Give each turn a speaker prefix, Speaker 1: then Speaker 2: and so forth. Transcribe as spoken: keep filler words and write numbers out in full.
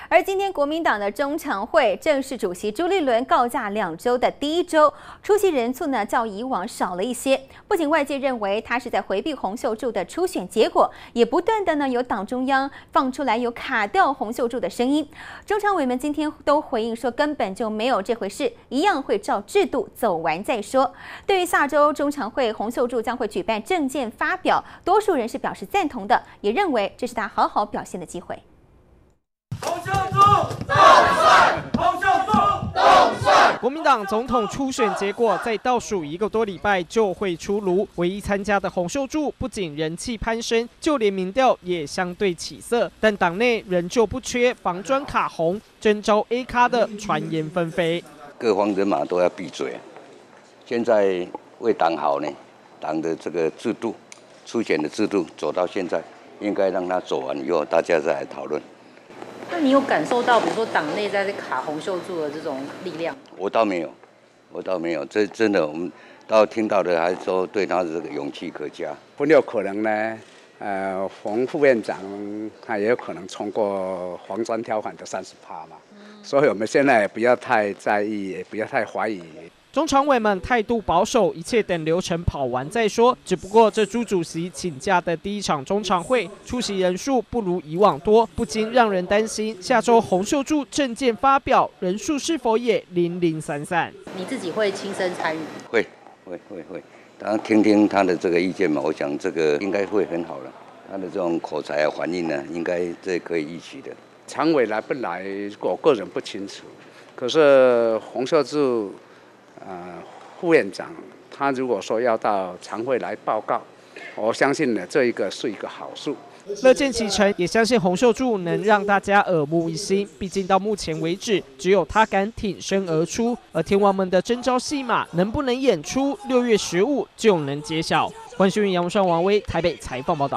Speaker 1: 而今天国民党的中常会正式主席朱立伦告假两周的第一周，出席人数呢较以往少了一些。不仅外界认为他是在回避洪秀柱的初选结果，也不断的呢有党中央放出来有卡掉洪秀柱的声音。中常委们今天都回应说，根本就没有这回事，一样会照制度走完再说。对于下周中常会洪秀柱将会举办政见发表，多数人是表示赞同的，也认为这是他好好表现的机会。
Speaker 2: 洪秀柱动帅，洪秀柱动帅。
Speaker 3: 国民党总统初选结果在倒数一个多礼拜就会出炉，唯一参加的洪秀柱不仅人气攀升，就连民调也相对起色，但党内仍旧不缺防专卡洪、征召 A 咖的传言纷飞。
Speaker 4: 各方人马都要闭嘴，现在为党好呢，党的这个制度、初选的制度走到现在，应该让它走完以后，大家再来讨论。
Speaker 5: 那你有感受到，比如说党内在卡洪秀柱的这种力量？我
Speaker 4: 倒没有，我倒没有。这真的，我们到听到的还是说对他的这个勇气可嘉。
Speaker 6: 很有可能呢，呃，洪副院长他也有可能冲过黄专条款的三十趴嘛，嗯、所以我们现在也不要太在意，也不要太怀疑。
Speaker 3: 中常委们态度保守，一切等流程跑完再说。只不过这朱主席请假的第一场中常会，出席人数不如以往多，不禁让人担心下周洪秀柱政见发表人数是否也零零散散。
Speaker 5: 你自己会亲身参与？
Speaker 4: 会，会，会，会。当然听听他的这个意见嘛，我想这个应该会很好了。他的这种口才啊、反应呢，应该这可以预期的。
Speaker 6: 常委来不来，我个人不清楚。可是洪秀柱。 呃，副院长他如果说要到常会来报告，我相信呢，这一个是一个好事。
Speaker 3: 乐见其成，也相信洪秀柱能让大家耳目一新。毕竟到目前为止，只有他敢挺身而出，而天王们的征召戏码能不能演出，六月十五就能揭晓。关讯杨文胜、王威台北采访报道。